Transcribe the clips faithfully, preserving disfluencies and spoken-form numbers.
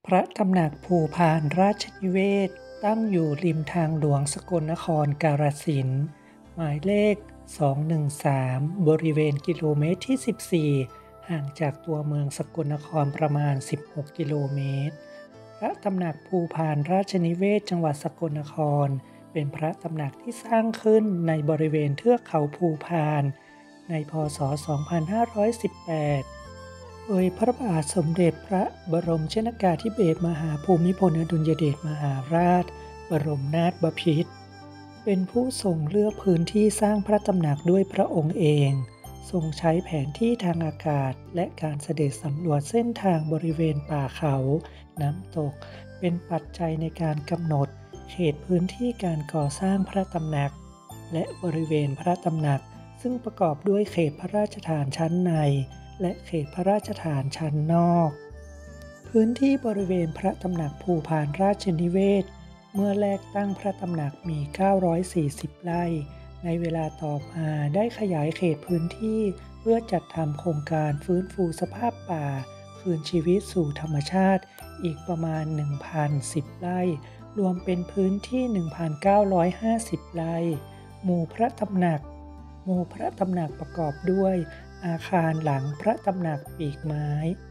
พระตำหนักภูพานราชนิเวศน์ตั้งอยู่ริมทางหลวงสกลนครกาฬสินธุ์หมายเลข สองหนึ่งสาม บริเวณกิโลเมตรที่ สิบสี่ ห่างจากตัวเมืองสกลนครประมาณ สิบหก กิโลเมตร พระตำหนักภูพานราชนิเวศน์จังหวัดสกลนครเป็นพระตำหนักที่สร้างขึ้นในบริเวณเทือกเขาภูพานในพ.ศ. สองพันห้าร้อยสิบแปด โดยพระบาทสมเด็จพระบรมชนกาธิเบศรมหาภูมิพลอดุลยเดชมหาราชบรมนาถบพิตรเป็นผู้ทรงเลือกพื้นที่สร้างพระตำหนักด้วยพระองค์เองทรงใช้แผนที่ทางอากาศและการเสด็จสำรวจเส้นทางบริเวณป่าเขาน้ำตกเป็นปัจจัยในการกำหนดเขตพื้นที่การก่อสร้างพระตำหนักและบริเวณพระตำหนักซึ่งประกอบด้วยเขตพระราชฐานชั้นในและเขตพระราชฐานชั้นนอกพื้นที่บริเวณพระตำหนักภูพานราชนิเวศน์เมื่อแรกตั้งพระตำหนักมีเก้าร้อยสี่สิบไร่ในเวลาต่อมาได้ขยายเขตพื้นที่เพื่อจัดทำโครงการฟื้นฟูสภาพป่าคืนชีวิตสู่ธรรมชาติอีกประมาณ หนึ่งพันสิบ ไร่รวมเป็นพื้นที่ หนึ่งพันเก้าร้อยห้าสิบ ไร่หมู่พระตำหนักหมู่พระตำหนักประกอบด้วยอาคารหลังพระตำหนักปีกไม้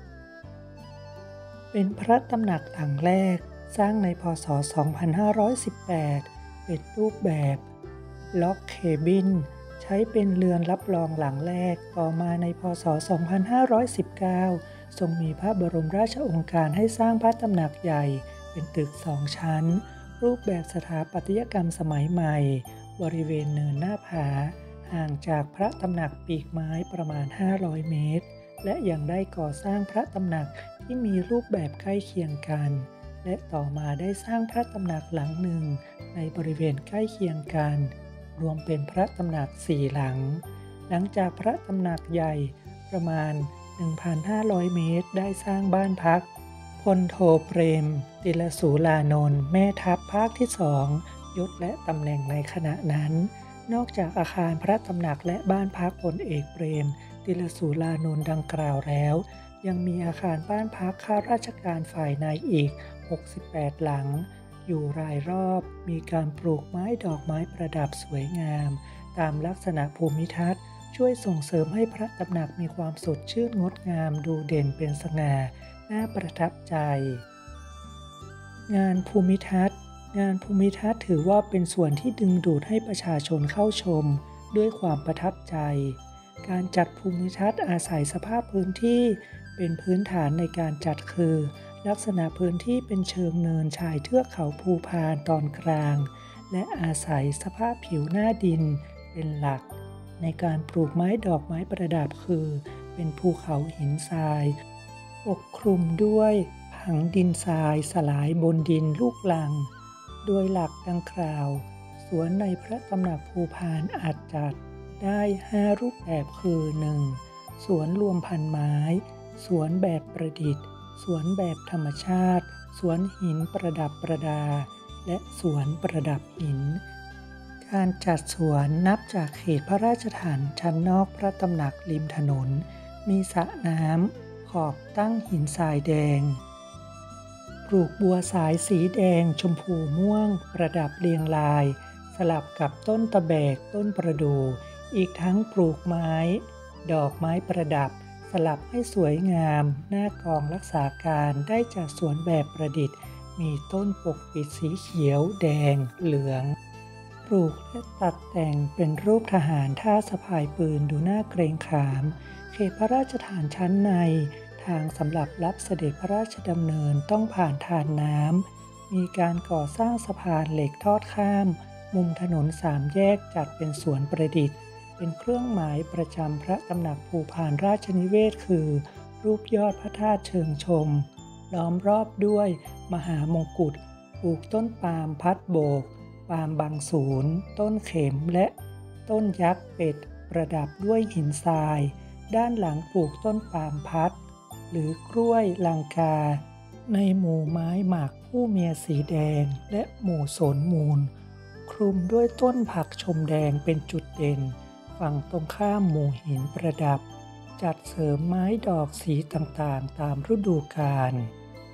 เป็นพระตำหนักหลังแรกสร้างในพ.ศ. สองพันห้าร้อยสิบแปดเป็นรูปแบบล็อกเคบินใช้เป็นเรือนรับรองหลังแรกต่อมาในพ.ศ. สองพันห้าร้อยสิบเก้าทรงมีพระบรมราชโองการให้สร้างพระตำหนักใหญ่เป็นตึกสองชั้นรูปแบบสถาปัตยกรรมสมัยใหม่บริเวณเนินหน้าผาห่างจากพระตำหนักปีกไม้ประมาณห้าร้อยเมตรและยังได้ก่อสร้างพระตำหนักที่มีรูปแบบใกล้เคียงกันและต่อมาได้สร้างพระตำหนักหลังหนึ่งในบริเวณใกล้เคียงกันรวมเป็นพระตำหนักสี่หลังหลังจากพระตำหนักใหญ่ประมาณ หนึ่งพันห้าร้อย เมตรได้สร้างบ้านพักพลโทเปรมติลสูลานนท์แม่ทัพภาคที่สองยศและตำแหน่งในขณะนั้นนอกจากอาคารพระตำหนักและบ้านพักพลเอกเปรมติลสูลานนท์ดังกล่าวแล้วยังมีอาคารบ้านพักข้าราชการฝ่ายในอีกหกสิบแปดหลังอยู่รายรอบมีการปลูกไม้ดอกไม้ประดับสวยงามตามลักษณะภูมิทัศน์ช่วยส่งเสริมให้พระตำหนักมีความสดชื่นงดงามดูเด่นเป็นสง่าน่าประทับใจงานภูมิทัศน์งานภูมิทัศน์ถือว่าเป็นส่วนที่ดึงดูดให้ประชาชนเข้าชมด้วยความประทับใจการจัดภูมิทัศน์อาศัยสภาพพื้นที่เป็นพื้นฐานในการจัดคือลักษณะพื้นที่เป็นเชิงเนินชายเทือกเขาภูพานตอนกลางและอาศัยสภาพผิวหน้าดินเป็นหลักในการปลูกไม้ดอกไม้ประดับคือเป็นภูเขาหินทรายปกคลุมด้วยผังดินทรายสลายบนดินลูกรังโดยหลักดังกล่าวสวนในพระตำหนักภูพานอาจจัดได้ห้ารูปแบบคือ หนึ่ง สวนรวมพันไม้สวนแบบประดิษฐ์สวนแบบธรรมชาติสวนหินประดับประดาและสวนประดับหินการจัดสวนนับจากเขตพระราชฐานชั้นนอกพระตำหนักริมถนนมีสระน้ำขอบตั้งหินทรายแดงปลูกบัวสายสีแดงชมพูม่วงประดับเรียงรายสลับกับต้นตะแบกต้นประดู่อีกทั้งปลูกไม้ดอกไม้ประดับสลับให้สวยงามหน้ากองรักษาการได้จากสวนแบบประดิษฐ์มีต้นปกปิดสีเขียวแดงเหลืองปลูกและตัดแต่งเป็นรูปทหารท่าสะพายปืนดูน่าเกรงขามเขตพระราชฐานชั้นในทางสำหรับรับเสด็จพระราชดำเนินต้องผ่านทานน้ำมีการก่อสร้างสะพานเหล็กทอดข้ามมุมถนนสามแยกจัดเป็นสวนประดิษฐ์เป็นเครื่องหมายประจำพระตำหนักภูพานราชนิเวศน์คือรูปยอดพระธาตุเชิงชมล้อมรอบด้วยมหามงกุฎปลูกต้นปาล์มพัดโบกปาล์มบางสูนต้นเข็มและต้นยักษ์เป็ดประดับด้วยหินทรายด้านหลังปลูกต้นปาล์มพัดหรือกล้วยลังกาในหมู่ไม้หมากผู้เมียสีแดงและหมู่โสนมูลคลุมด้วยต้นผักชมแดงเป็นจุดเด่นฝั่งตรงข้ามหมู่หินประดับจัดเสริมไม้ดอกสีต่างๆตามฤดูกาล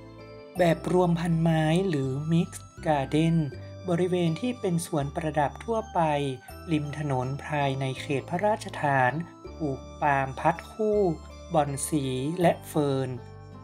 แบบรวมพันไม้หรือ Mixed Garden บริเวณที่เป็นสวนประดับทั่วไปริมถนนภายในเขตพระราชฐานปลูกปาล์มพัดคู่บอนสีและเฟิร์น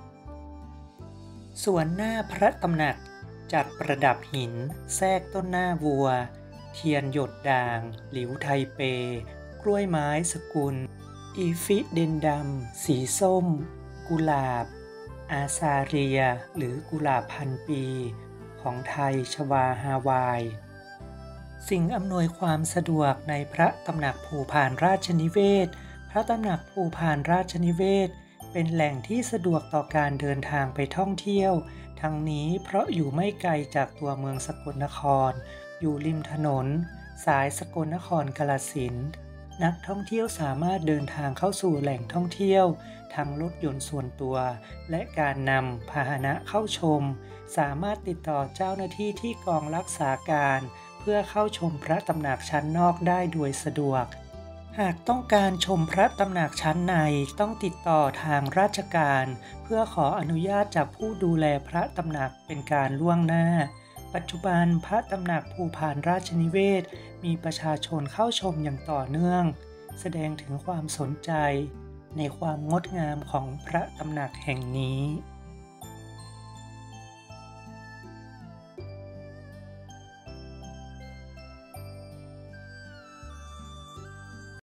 ส่วนหน้าพระตำหนักจัดประดับหินแทรกต้นหน้าวัวเทียนหยดด่างหลิวไทเปกล้วยไม้สกุลอีฟิเดนดัมสีส้มกุหลาบอาซาเรียหรือกุหลาบพันปีของไทยชวาฮาวายสิ่งอำนวยความสะดวกในพระตำหนักภูพานราชนิเวศพระตำหนักภูพานราชนิเวศเป็นแหล่งที่สะดวกต่อการเดินทางไปท่องเที่ยวทั้งนี้เพราะอยู่ไม่ไกลจากตัวเมืองสกลนครอยู่ริมถนนสายสกลนครกาฬสินธุ์นักท่องเที่ยวสามารถเดินทางเข้าสู่แหล่งท่องเที่ยวทั้งรถยนต์ส่วนตัวและการนำพาหนะเข้าชมสามารถติดต่อเจ้าหน้าที่ที่กองรักษาการเพื่อเข้าชมพระตำหนักชั้นนอกได้โดยสะดวกหากต้องการชมพระตำหนักชั้นในต้องติดต่อทางราชการเพื่อขออนุญาตจากผู้ดูแลพระตำหนักเป็นการล่วงหน้าปัจจุบันพระตำหนักภูพานราชนิเวศมีประชาชนเข้าชมอย่างต่อเนื่องแสดงถึงความสนใจในความงดงามของพระตำหนักแห่งนี้